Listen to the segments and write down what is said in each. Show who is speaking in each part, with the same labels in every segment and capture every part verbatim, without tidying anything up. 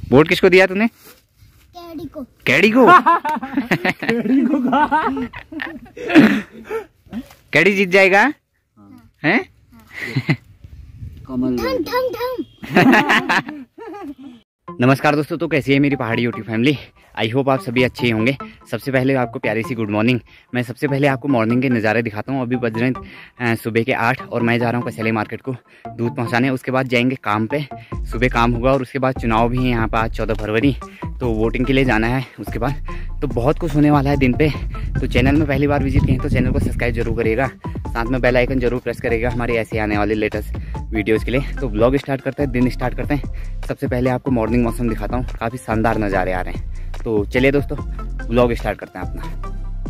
Speaker 1: Vote किसको दिया तूने?
Speaker 2: कैडी को।
Speaker 1: कैडी को?
Speaker 3: कैडी को कहा।
Speaker 1: कैडी जीत जाएगा हैं?
Speaker 3: कमल।
Speaker 2: ठम ठम ठम।
Speaker 1: नमस्कार दोस्तों, तो कैसी है मेरी पहाड़ी यूट्यूब फैमिली। आई होप आप सभी अच्छे होंगे। सबसे पहले आपको प्यारी सी गुड मॉर्निंग। मैं सबसे पहले आपको मॉर्निंग के नज़ारे दिखाता हूँ। अभी बज रहे हैं सुबह के आठ और मैं जा रहा हूँ कसैली मार्केट को दूध पहुँचाने। उसके बाद जाएंगे काम पे। सुबह काम होगा और उसके बाद चुनाव भी है यहाँ पर आज चौदह फरवरी, तो वोटिंग के लिए जाना है। उसके बाद तो बहुत कुछ होने वाला है दिन पे। तो चैनल में पहली बार विजिट किए तो चैनल को सब्सक्राइब जरूर करेगा, साथ में बेल आइकन जरूर प्रेस करेगा हमारे ऐसे आने वाले लेटेस्ट वीडियोज़ के लिए। तो ब्लॉग स्टार्ट करते हैं, दिन स्टार्ट करते हैं। सबसे पहले आपको मॉर्निंग मौसम दिखाता हूँ, काफ़ी शानदार नज़ारे आ रहे हैं। तो चलिए दोस्तों ब्लॉग स्टार्ट करते हैं अपना।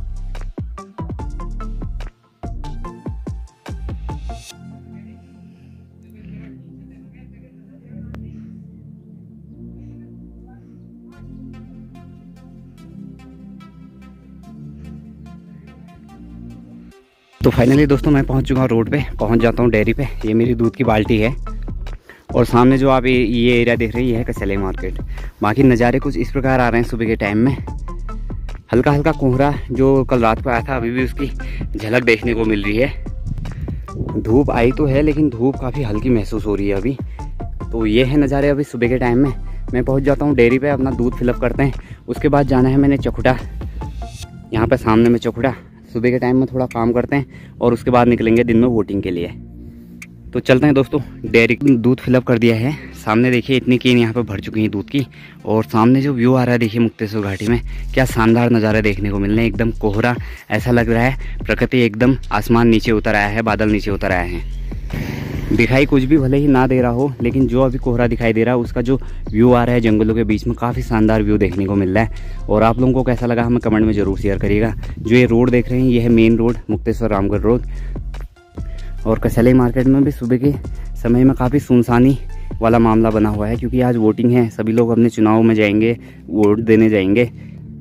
Speaker 1: तो फाइनली दोस्तों मैं पहुंच चुका हूँ रोड पे। पहुंच जाता हूँ डेयरी पे। ये मेरी दूध की बाल्टी है और सामने जो आप ये ये एरिया देख रहे हैं ये है कसैली मार्केट। बाकी नज़ारे कुछ इस प्रकार आ रहे हैं सुबह के टाइम में। हल्का हल्का कोहरा जो कल रात को आया था अभी भी उसकी झलक देखने को मिल रही है। धूप आई तो है लेकिन धूप काफ़ी हल्की महसूस हो रही है अभी। तो ये है नज़ारे अभी सुबह के टाइम में। मैं पहुँच जाता हूँ डेयरी पर, अपना दूध फिलअप करते हैं। उसके बाद जाना है मैंने चकुटा। यहाँ पर सामने में चकुटा। सुबह के टाइम में थोड़ा काम करते हैं और उसके बाद निकलेंगे दिन में वोटिंग के लिए। तो चलते हैं दोस्तों डेयरी। दूध फिलअप कर दिया है। सामने देखिए इतनी केन यहाँ पे भर चुकी हैं दूध की। और सामने जो व्यू आ रहा है देखिए मुक्तेश्वर घाटी में, क्या शानदार नज़ारे देखने को मिल रहे हैं। एकदम कोहरा, ऐसा लग रहा है प्रकृति एकदम, आसमान नीचे उतर आया है, बादल नीचे उतर आए हैं। दिखाई कुछ भी भले ही ना दे रहा हो, लेकिन जो अभी कोहरा दिखाई दे रहा है उसका जो व्यू आ रहा है जंगलों के बीच में, काफ़ी शानदार व्यू देखने को मिल रहा है। और आप लोगों को कैसा लगा हमें कमेंट में ज़रूर शेयर करिएगा। जो ये रोड देख रहे हैं ये है main road, Mukteshwar Ramgarh road. और कसैली मार्केट में भी सुबह के समय में काफ़ी सुनसानी वाला मामला बना हुआ है, क्योंकि आज वोटिंग है। सभी लोग अपने चुनाव में जाएंगे, वोट देने जाएंगे।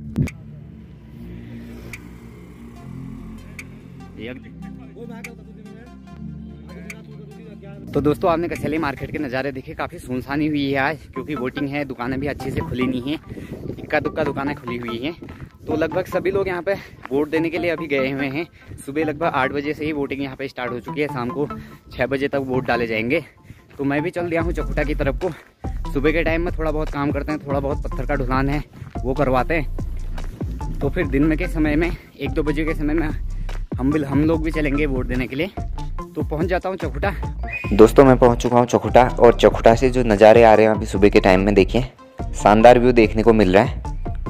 Speaker 1: तो दोस्तों आपने कसैली मार्केट के नज़ारे देखे, काफ़ी सुनसानी हुई है आज, क्योंकि वोटिंग है। दुकानें भी अच्छे से खुली नहीं हैं, इक्का दुक्का दुकानें खुली हुई हैं। तो लगभग सभी लोग यहाँ पे वोट देने के लिए अभी गए हुए हैं। सुबह लगभग आठ बजे से ही वोटिंग यहाँ पे स्टार्ट हो चुकी है। शाम को छः बजे तक वोट डाले जाएंगे। तो मैं भी चल दिया हूँ चकुटा की तरफ को। सुबह के टाइम में थोड़ा बहुत काम करते हैं, थोड़ा बहुत पत्थर का ढुलान है वो करवाते हैं। तो फिर दिन में के समय में एक दो बजे के समय में हम भी हम लोग भी चलेंगे वोट देने के लिए। तो पहुँच जाता हूँ चकुटा।
Speaker 4: दोस्तों मैं पहुंच चुका हूं चकुटा, और चकुटा से जो नज़ारे आ रहे हैं अभी सुबह के टाइम में देखिए, शानदार व्यू देखने को मिल रहा है।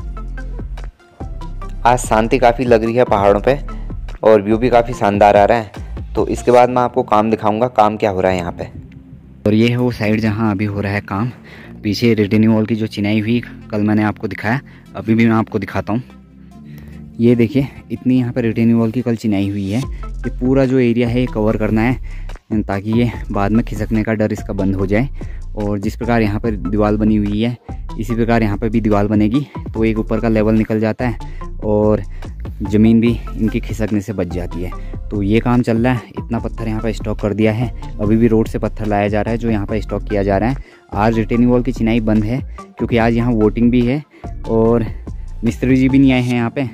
Speaker 4: आज शांति काफ़ी लग रही है पहाड़ों पे और व्यू भी काफ़ी शानदार आ रहा है। तो इसके बाद मैं आपको काम दिखाऊंगा, काम क्या हो रहा है यहाँ पे।
Speaker 1: और ये है वो साइड जहाँ अभी हो रहा है काम। पीछे रिटेनिंग वॉल की जो चिनाई हुई कल मैंने आपको दिखाया, अभी भी मैं आपको दिखाता हूँ। ये देखिए इतनी यहाँ पर रिटेनिंग वॉल की कल चिनाई हुई है। ये पूरा जो एरिया है ये कवर करना है ताकि ये बाद में खिसकने का डर इसका बंद हो जाए। और जिस प्रकार यहाँ पर दीवार बनी हुई है इसी प्रकार यहाँ पर भी दीवार बनेगी, तो एक ऊपर का लेवल निकल जाता है और ज़मीन भी इनकी खिसकने से बच जाती है। तो ये काम चल रहा है। इतना पत्थर यहाँ पर स्टॉक कर दिया है। अभी भी रोड से पत्थर लाया जा रहा है जो यहाँ पर स्टॉक किया जा रहा है। आज रिटेनिंग वॉल की चिनाई बंद है क्योंकि आज यहाँ वोटिंग भी है और मिस्त्री जी भी नहीं आए हैं यहाँ पर।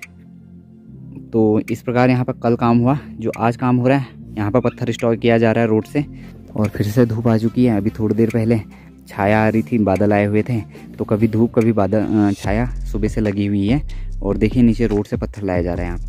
Speaker 1: तो इस प्रकार यहाँ पर कल काम हुआ, जो आज काम हो रहा है यहाँ पर पत्थर स्टॉक किया जा रहा है रोड से। और फिर से धूप आ चुकी है। अभी थोड़ी देर पहले छाया आ रही थी, बादल आए हुए थे, तो कभी धूप कभी बादल छाया सुबह से लगी हुई है। और देखिए नीचे रोड से पत्थर लाया जा रहा है यहाँ।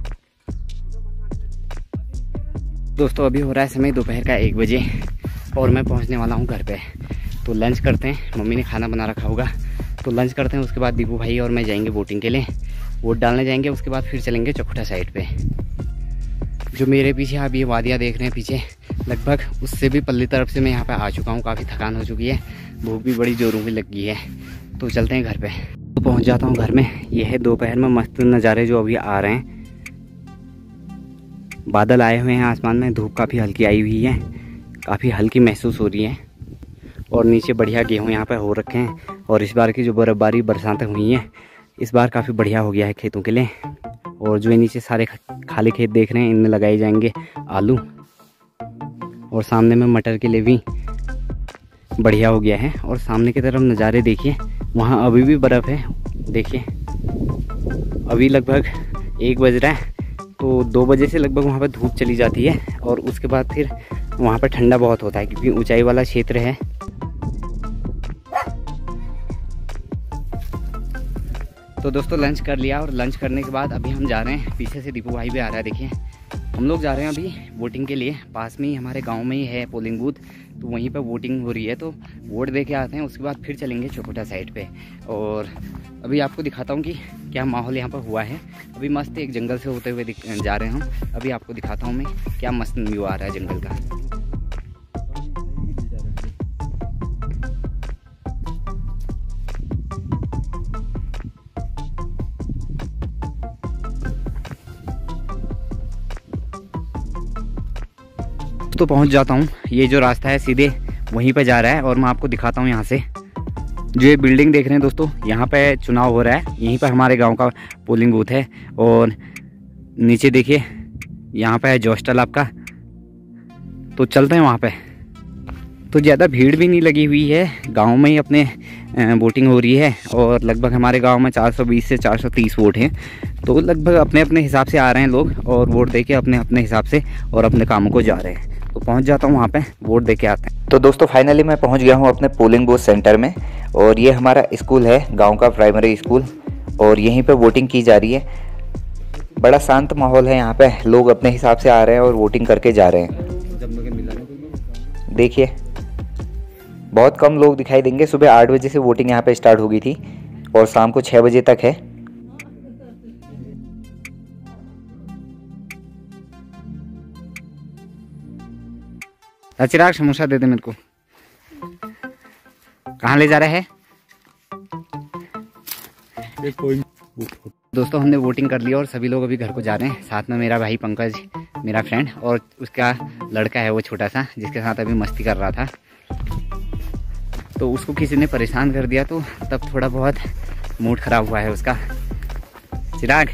Speaker 1: दोस्तों अभी हो रहा है समय दोपहर का एक बजे और मैं पहुँचने वाला हूँ घर पे। तो लंच करते हैं, मम्मी ने खाना बना रखा होगा तो लंच करते हैं। उसके बाद दीपू भाई और मैं जाएंगे वोटिंग के लिए, वोट डालने जाएंगे। उसके बाद फिर चलेंगे चकुटा साइड पे। जो मेरे पीछे आप ये वादियाँ देख रहे हैं पीछे, लगभग उससे भी पल्ली तरफ से मैं यहाँ पे आ चुका हूँ। काफ़ी थकान हो चुकी है, भूख भी बड़ी जोरों की लग गई है। तो चलते हैं घर पे। तो पहुँच जाता हूँ घर में। ये है दोपहर में मस्त नज़ारे जो अभी आ रहे हैं। बादल आए हुए हैं आसमान में, धूप काफ़ी हल्की आई हुई है, काफ़ी हल्की महसूस हो रही है। और नीचे बढ़िया गेहूँ यहाँ पर हो रखे हैं। और इस बार की जो बर्फबारी बरसातें हुई हैं इस बार काफ़ी बढ़िया हो गया है खेतों के लिए। और जो ये नीचे सारे खाली खेत देख रहे हैं इनमें लगाए जाएंगे आलू। और सामने में मटर के लिए भी बढ़िया हो गया है। और सामने की तरफ नज़ारे देखिए, वहाँ अभी भी बर्फ़ है। देखिए अभी लगभग एक बज रहा है, तो दो बजे से लगभग वहाँ पर धूप चली जाती है और उसके बाद फिर वहाँ पर ठंडा बहुत होता है क्योंकि ऊंचाई वाला क्षेत्र है। तो दोस्तों लंच कर लिया और लंच करने के बाद अभी हम जा रहे हैं, पीछे से दीपू भाई भी आ रहा है। देखिए हम लोग जा रहे हैं अभी वोटिंग के लिए। पास में ही हमारे गांव में ही है पोलिंग बूथ, तो वहीं पर वोटिंग हो रही है, तो वोट दे के आते हैं। उसके बाद फिर चलेंगे चौकोटा साइड पे और अभी आपको दिखाता हूँ कि क्या माहौल यहाँ पर हुआ है। अभी मस्त एक जंगल से होते हुए जा रहे हैं हम। अभी आपको दिखाता हूँ मैं क्या मस्त व्यू आ रहा है जंगल का। तो पहुंच जाता हूं, ये जो रास्ता है सीधे वहीं पे जा रहा है और मैं आपको दिखाता हूं। यहाँ से जो ये बिल्डिंग देख रहे हैं दोस्तों, यहाँ पे चुनाव हो रहा है। यहीं पे हमारे गांव का पोलिंग बूथ है और नीचे देखिए यहाँ पे है जोस्टल आपका। तो चलते हैं वहाँ पे। तो ज़्यादा भीड़ भी नहीं लगी हुई है, गांव में ही अपने वोटिंग हो रही है और लगभग हमारे गांव में चार सौ बीस से चार सौ तीस वोट हैं। तो लगभग अपने अपने हिसाब से आ रहे हैं लोग और वोट देके अपने अपने हिसाब से और अपने कामों को जा रहे हैं। तो पहुंच जाता हूं वहां पे, वोट देके आते हैं।
Speaker 4: तो दोस्तों फाइनली मैं पहुंच गया हूं अपने पोलिंग बूथ सेंटर में और ये हमारा स्कूल है, गांव का प्राइमरी स्कूल, और यहीं पे वोटिंग की जा रही है। बड़ा शांत माहौल है यहाँ पे, लोग अपने हिसाब से आ रहे हैं और वोटिंग करके जा रहे हैं। देखिए बहुत कम लोग दिखाई देंगे। सुबह आठ बजे से वोटिंग यहाँ पे स्टार्ट हो गई थी और शाम को छः बजे तक है।
Speaker 1: चिराग समोसा दे दे मेरे को। कहाँ ले जा रहा है? दोस्तों हमने वोटिंग कर लिया और सभी लोग अभी घर को जा रहे हैं। साथ में मेरा भाई पंकज, मेरा फ्रेंड, और उसका लड़का है वो छोटा सा, जिसके साथ अभी मस्ती कर रहा था। तो उसको किसी ने परेशान कर दिया, तो तब थोड़ा बहुत मूड खराब हुआ है उसका। चिराग,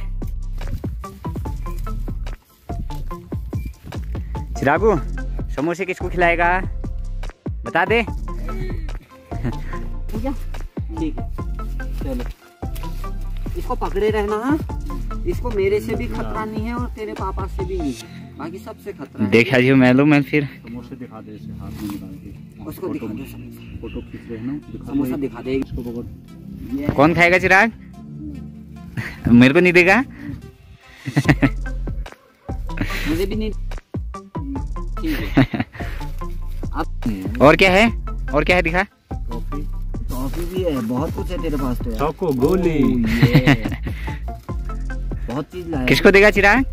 Speaker 1: चिरागू समोसे किसको खिलाएगा बता दे।
Speaker 3: ठीक है चलो, इसको पकड़े रहना है। इसको मेरे से भी खतरा नहीं है और तेरे पापा से भी नहीं है, बाकी सबसे खतरा है।
Speaker 1: देखा जी मैं लो मैं फिर
Speaker 3: समोसे दिखा दे, इसे हाथ में निकाल के उसको दिखा दे। फोटो खींच रहे हैं ना, समोसा दिखा दे इसको। पकड़।
Speaker 1: कौन खाएगा चिराग? मेरे को नहीं देगा?
Speaker 3: मुझे भी नहीं।
Speaker 1: और क्या है? और क्या है दिखा?
Speaker 3: टॉफी, टॉफी भी है, बहुत कुछ है तेरे पास तो।
Speaker 5: चौको गोली
Speaker 3: बहुत चीज लाया।
Speaker 1: किसको देगा चिराग?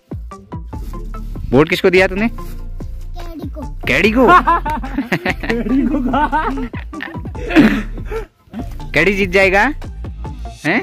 Speaker 1: वोट किसको दिया तूने?
Speaker 2: कैडी को।
Speaker 1: कैडी को?
Speaker 5: कैडी को खा।
Speaker 1: कैडी जीत जाएगा हैं?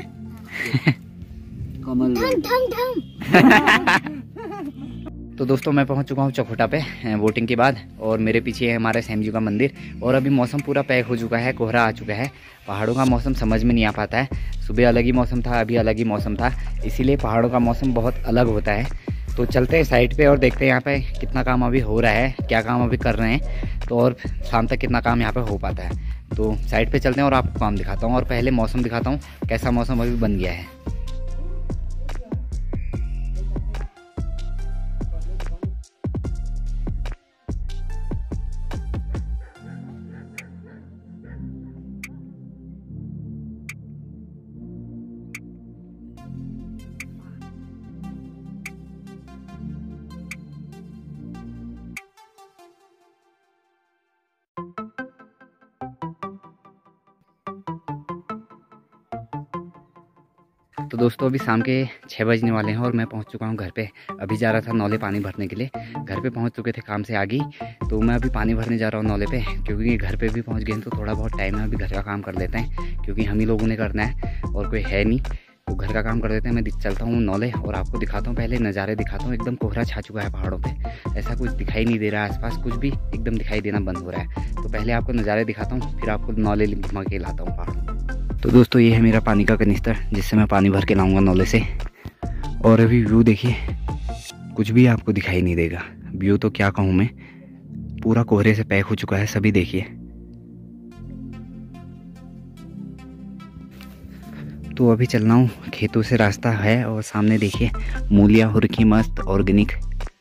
Speaker 3: कमल
Speaker 2: ठम ठम ठम।
Speaker 1: तो दोस्तों मैं पहुंच चुका हूं चौखोटा पे वोटिंग के बाद, और मेरे पीछे है हमारे सैम जी का मंदिर। और अभी मौसम पूरा पैक हो चुका है, कोहरा आ चुका है। पहाड़ों का मौसम समझ में नहीं आ पाता है, सुबह अलग ही मौसम था, अभी अलग ही मौसम था, इसीलिए पहाड़ों का मौसम बहुत अलग होता है। तो चलते हैं साइड पे और देखते हैं यहाँ पे कितना काम अभी हो रहा है, क्या काम अभी कर रहे हैं, तो और शाम तक कितना काम यहाँ पे हो पाता है। तो साइड पे चलते हैं और आपको काम दिखाता हूँ, और पहले मौसम दिखाता हूँ कैसा मौसम अभी बन गया है। तो दोस्तों अभी शाम के छः बजने वाले हैं और मैं पहुंच चुका हूं घर पे। अभी जा रहा था नौले पानी भरने के लिए, घर पे पहुंच चुके थे काम से आगे, तो मैं अभी पानी भरने जा रहा हूं नौले पे, क्योंकि घर पे भी पहुंच गए हैं तो थोड़ा बहुत टाइम है, अभी घर का काम कर लेते हैं, क्योंकि हम ही लोगों ने करना है और कोई है नहीं, तो घर का काम कर देते हैं। मैं चलता हूँ नौले और आपको दिखाता हूँ, पहले नज़ारे दिखाता हूँ। एकदम कोहरा छा चुका है पहाड़ों पे, ऐसा कुछ दिखाई नहीं दे रहा है आसपास, कुछ भी एकदम दिखाई देना बंद हो रहा है। तो पहले आपको नज़ारे दिखाता हूँ, फिर आपको नौले घुमा के लाता हूँ पहाड़ों। तो दोस्तों ये है मेरा पानी का कनिस्तर, जिससे मैं पानी भर के लाऊंगा नौले से। और अभी व्यू देखिए, कुछ भी आपको दिखाई नहीं देगा। व्यू तो क्या कहूँ मैं, पूरा कोहरे से पैक हो चुका है, सभी देखिए तो अभी चल रहा हूँ, खेतों से रास्ता है और सामने देखिए मूलियाँ हो रखी मस्त ऑर्गेनिक।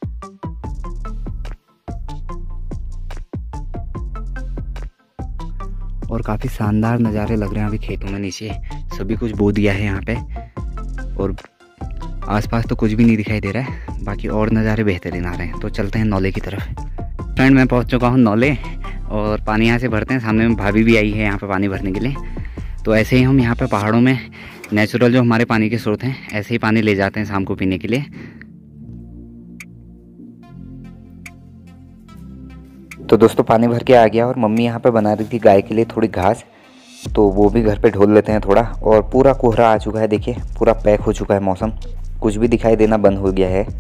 Speaker 1: और काफ़ी शानदार नज़ारे लग रहे हैं अभी खेतों में। नीचे सभी कुछ बो दिया है यहाँ पे और आसपास तो कुछ भी नहीं दिखाई दे रहा है, बाकी और नज़ारे बेहतरीन आ रहे हैं। तो चलते हैं नौले की तरफ। फ्रेंड मैं पहुँच चुका हूँ नौले और पानी यहाँ से भरते हैं। सामने में भाभी भी आई है यहाँ पे पानी भरने के लिए। तो ऐसे ही हम यहाँ पे पहाड़ों में नेचुरल जो हमारे पानी के स्रोत हैं ऐसे ही पानी ले जाते हैं शाम को पीने के लिए।
Speaker 4: तो दोस्तों पानी भर के आ गया और मम्मी यहाँ पे बना रही थी गाय के लिए थोड़ी घास, तो वो भी घर पे ढोल लेते हैं थोड़ा। और पूरा कोहरा आ चुका है, देखिए पूरा पैक हो चुका है मौसम, कुछ भी दिखाई देना बंद हो गया है।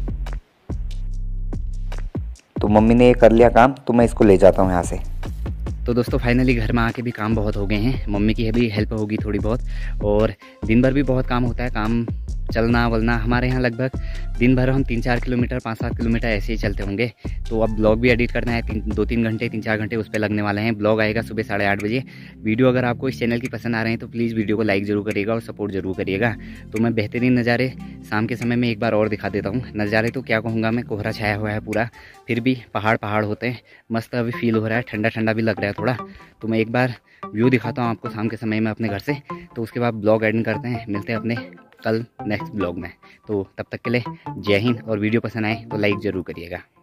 Speaker 4: तो मम्मी ने ये कर लिया काम, तो मैं इसको ले जाता हूँ यहाँ से।
Speaker 1: तो दोस्तों फाइनली घर में आके भी काम बहुत हो गए हैं, मम्मी की भी हेल्प होगी थोड़ी बहुत। और दिन भर भी बहुत काम होता है, काम चलना वलना हमारे यहाँ लगभग दिन भर हम तीन चार किलोमीटर पाँच सात किलोमीटर ऐसे ही चलते होंगे। तो अब ब्लॉग भी एडिट करना है, तीन दो तीन घंटे तीन चार घंटे उस पर लगने वाले हैं। ब्लॉग आएगा सुबह साढ़े आठ बजे। वीडियो अगर आपको इस चैनल की पसंद आ रहे हैं तो प्लीज़ वीडियो को लाइक ज़रूर करिएगा और सपोर्ट ज़रूर करिएगा। तो मैं बेहतरीन नज़ारे शाम के समय में एक बार और दिखा देता हूँ। नज़ारे तो क्या कहूँगा मैं, कोहरा छाया हुआ है पूरा, फिर भी पहाड़ पहाड़ होते हैं, मस्त अभी फील हो रहा है, ठंडा ठंडा भी लग रहा है थोड़ा। तो मैं एक बार व्यू दिखाता हूँ आपको शाम के समय में अपने घर से, तो उसके बाद ब्लॉग एडिट करते हैं। मिलते हैं अपने कल नेक्स्ट ब्लॉग में। तो तब तक के लिए जय हिंद, और वीडियो पसंद आए तो लाइक ज़रूर करिएगा।